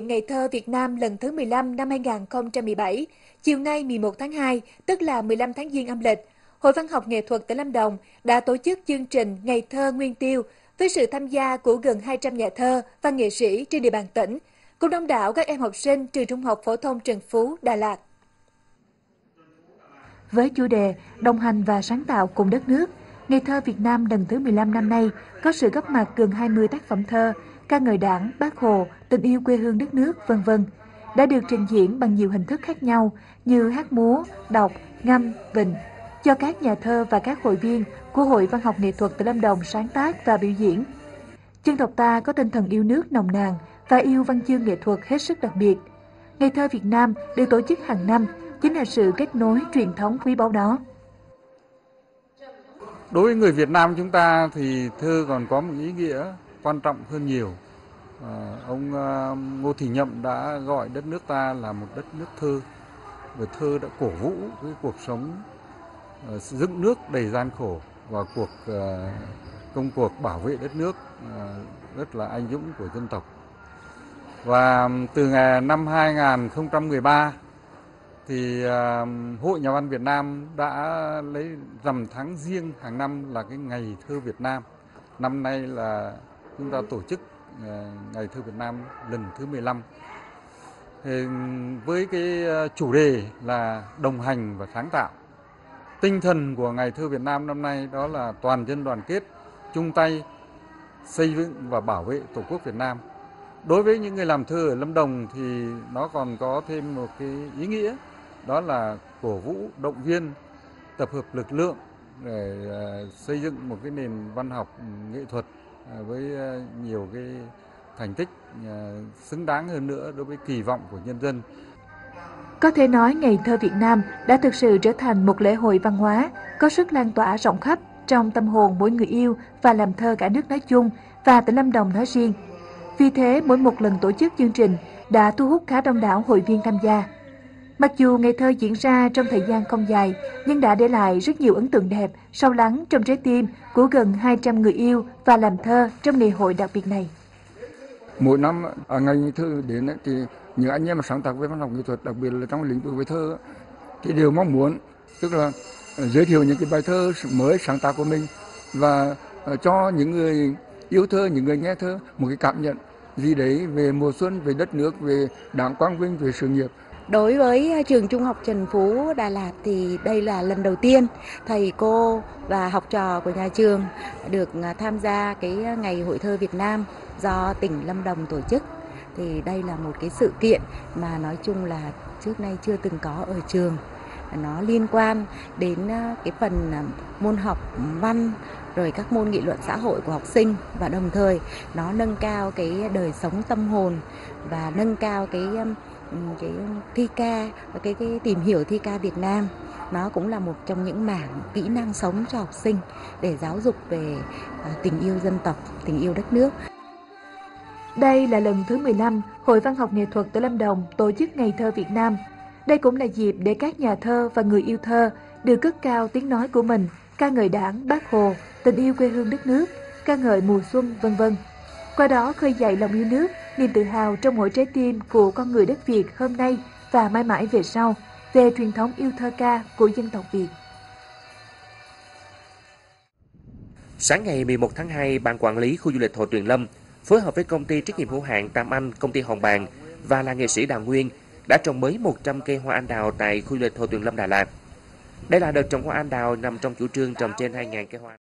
niệm Ngày thơ Việt Nam lần thứ 15 năm 2017, chiều nay 11 tháng 2, tức là 15 tháng Giêng âm lịch, Hội Văn học Nghệ thuật tỉnh Lâm Đồng đã tổ chức chương trình Ngày thơ Nguyên tiêu với sự tham gia của gần 200 nhà thơ và nghệ sĩ trên địa bàn tỉnh, cùng đông đảo các em học sinh trường Trung học phổ thông Trần Phú, Đà Lạt. Với chủ đề Đồng hành và sáng tạo cùng đất nước, Ngày thơ Việt Nam lần thứ 15 năm nay có sự góp mặt gần 20 tác phẩm thơ, ca ngợi Đảng, Bác Hồ, tình yêu quê hương đất nước, v.v. đã được trình diễn bằng nhiều hình thức khác nhau như hát múa, đọc, ngâm, vịnh, cho các nhà thơ và các hội viên của Hội Văn học Nghệ thuật tỉnh Lâm Đồng sáng tác và biểu diễn. Dân tộc ta có tinh thần yêu nước nồng nàn và yêu văn chương nghệ thuật hết sức đặc biệt. Ngày thơ Việt Nam được tổ chức hàng năm chính là sự kết nối truyền thống quý báu đó. Đối với người Việt Nam chúng ta thì thơ còn có một ý nghĩa quan trọng hơn nhiều. Ông Ngô Thì Nhậm đã gọi đất nước ta là một đất nước thơ. Và thơ đã cổ vũ cái cuộc sống dựng nước đầy gian khổ và công cuộc bảo vệ đất nước rất là anh dũng của dân tộc. Và từ ngày năm 2013 thì Hội Nhà văn Việt Nam đã lấy rằm tháng Giêng hàng năm là cái Ngày thơ Việt Nam. Năm nay là chúng ta tổ chức Ngày thơ Việt Nam lần thứ 15. Thì với cái chủ đề là đồng hành và sáng tạo. Tinh thần của Ngày thơ Việt Nam năm nay đó là toàn dân đoàn kết, chung tay xây dựng và bảo vệ Tổ quốc Việt Nam. Đối với những người làm thơ ở Lâm Đồng thì nó còn có thêm một cái ý nghĩa, đó là cổ vũ, động viên, tập hợp lực lượng để xây dựng một cái nền văn học nghệ thuật với nhiều cái thành tích xứng đáng hơn nữa đối với kỳ vọng của nhân dân. Có thể nói Ngày thơ Việt Nam đã thực sự trở thành một lễ hội văn hóa có sức lan tỏa rộng khắp trong tâm hồn mỗi người yêu và làm thơ cả nước nói chung và tỉnh Lâm Đồng nói riêng. Vì thế, mỗi một lần tổ chức chương trình đã thu hút khá đông đảo hội viên tham gia. Mặc dù ngày thơ diễn ra trong thời gian không dài, nhưng đã để lại rất nhiều ấn tượng đẹp, sâu lắng trong trái tim của gần 200 người yêu và làm thơ trong ngày hội đặc biệt này. Mỗi năm ngày thơ đến thì những anh em sáng tác về văn học nghệ thuật, đặc biệt là trong lĩnh vực về thơ, thì đều mong muốn tức là giới thiệu những cái bài thơ mới sáng tác của mình và cho những người yêu thơ, những người nghe thơ một cái cảm nhận gì đấy về mùa xuân, về đất nước, về Đảng quang vinh, về sự nghiệp. Đối với trường Trung học Trần Phú, Đà Lạt thì đây là lần đầu tiên thầy cô và học trò của nhà trường được tham gia cái Ngày Hội thơ Việt Nam do tỉnh Lâm Đồng tổ chức. Thì đây là một cái sự kiện mà nói chung là trước nay chưa từng có ở trường. Nó liên quan đến cái phần môn học văn, rồi các môn nghị luận xã hội của học sinh, và đồng thời nó nâng cao cái đời sống tâm hồn và nâng cao cái thi ca, cái tìm hiểu thi ca Việt Nam. Nó cũng là một trong những mảng kỹ năng sống cho học sinh để giáo dục về tình yêu dân tộc, tình yêu đất nước. Đây là lần thứ 15 Hội Văn học Nghệ thuật tỉnh Lâm Đồng tổ chức Ngày thơ Việt Nam. Đây cũng là dịp để các nhà thơ và người yêu thơ được cất cao tiếng nói của mình, ca ngợi Đảng, Bác Hồ, tình yêu quê hương đất nước, ca ngợi mùa xuân, v.v. Qua đó khơi dậy lòng yêu nước, niềm tự hào trong mỗi trái tim của con người đất Việt hôm nay và mãi mãi về sau về truyền thống yêu thơ ca của dân tộc Việt. Sáng ngày 11 tháng 2, Ban Quản lý Khu du lịch Hồ Tuyền Lâm phối hợp với Công ty trách nhiệm hữu hạn Tam Anh, Công ty Hồng Bàng và là nghệ sĩ Đào Nguyên đã trồng mới 100 cây hoa anh đào tại khu du lịch Hồ Tuyền Lâm, Đà Lạt. Đây là đợt trồng hoa anh đào nằm trong chủ trương trồng trên 2.000 cây hoa.